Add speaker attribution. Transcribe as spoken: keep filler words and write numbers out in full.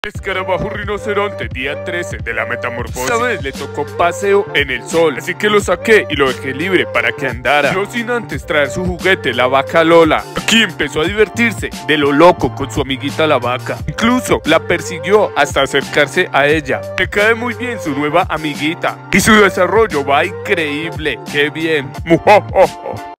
Speaker 1: Escarabajo rinoceronte, día trece de la metamorfosis. Esta vez le tocó paseo en el sol, así que lo saqué y lo dejé libre para que andara, no sin antes traer su juguete, la vaca Lola. Aquí empezó a divertirse de lo loco con su amiguita la vaca. Incluso la persiguió hasta acercarse a ella. Le cae muy bien su nueva amiguita y su desarrollo va increíble. ¡Qué bien! ¡Mujojojo!